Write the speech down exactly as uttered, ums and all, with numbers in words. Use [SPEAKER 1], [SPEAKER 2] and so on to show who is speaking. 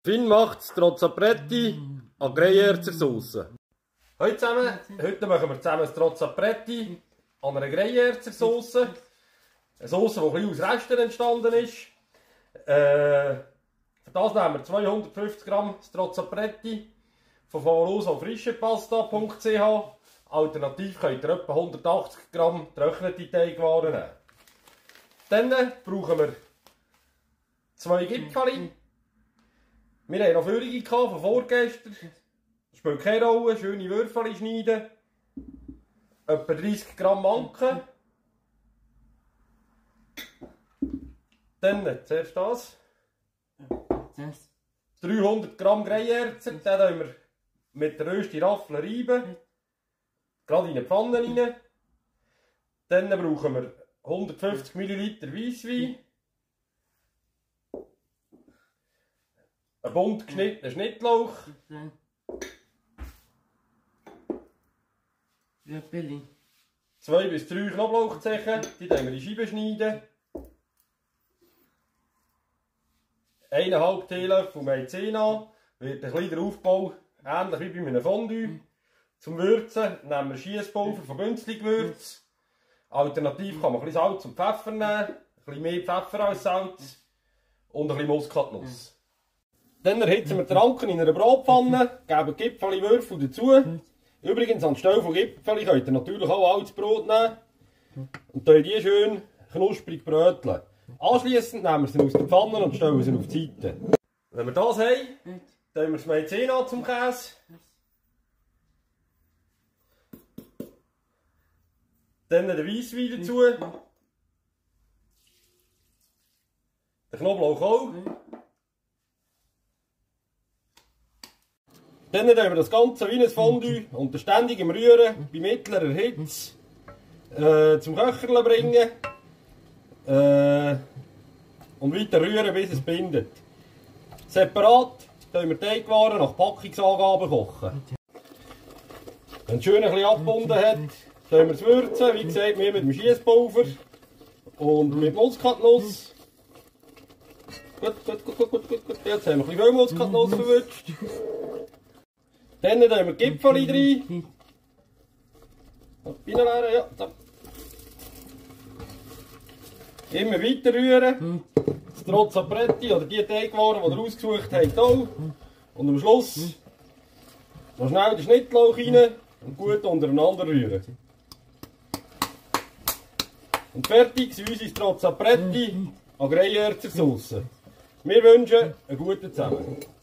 [SPEAKER 1] Finn macht Strozzapretti an Greyerzer Sauce. Hallo zusammen, heute machen wir zusammen Strozzapretti an einer Greyerzer Sauce. Eine Sauce, die ein bisschen aus Resten entstanden ist. Äh, für das nehmen wir zweihundertfünfzig Gramm Strozzapretti von Favoloso frischepasta punkt c h. Alternativ könnt ihr etwa hundertachtzig Gramm getrocknete Teigwaren nehmen. Dann brauchen wir zwei Gipfeli. Wir hatten noch Führungen von vorgestern. Das spielt keine Rolle. Schöne Würfel schneiden. Etwa dreißig Gramm Manken. Dann zuerst das. dreihundert Gramm Greyerzer. Den reiben wir mit der rösten Raffel reiben. Gerade in eine Pfanne rein. Dann brauchen wir hundertfünfzig Milliliter Weisswein. Ein bunt geschnittener Schnittlauch. Zwei bis drei Knoblauchzehen, die wir in Scheiben schneiden. eineinhalb Teelöffel Maizena, wird ein kleiner Aufbau, ähnlich wie bei einem Fondue. Zum Würzen nehmen wir Schiesspulver von Bünzli-Gewürz. Alternativ kann man ein bisschen Salz und Pfeffer nehmen, ein bisschen mehr Pfeffer als Salz und ein bisschen Muskatnuss. Dann erhitzen wir die Ranken in einer Bratpfanne, geben Gipfeli-Würfel dazu. Übrigens, anstelle von Gipfeli könnt ihr natürlich auch altes Brot nehmen und die schön knusprig bröteln. Anschliessend nehmen wir sie aus der Pfanne und stellen sie auf die Seite. Wenn wir das haben, dann wir das Maizena zum Käse. Dann den Weisswein dazu. Den Knoblauch auch. Dann rühren wir das Ganze wie ein Fondue unter ständigem Rühren bei mittlerer Hitze äh, zum Köcherle bringen äh, und weiter rühren, bis es bindet. Separat können wir Teigwaren nach Packungsangaben kochen. Wenn es schön ein bisschen abgebunden hat, können wir es würzen. Wie gesagt, wir mit dem Schiesspulver und mit Muskatnuss. Gut, gut, gut, gut, gut, gut. Jetzt haben wir ein bisschen viel Muskatnuss verwünscht. Dann tun wir die Gipfeli rein. Reinleeren, ja. So. Immer weiter rühren. Das Strozzapretti oder die Teigwaren, die ihr ausgesucht habt, auch. Und am Schluss noch schnell den Schnittlauch rein und gut untereinander rühren. Und fertig sind unsere Strozzapretti an Greyerzer Sauce. Wir wünschen einen guten Zusammen.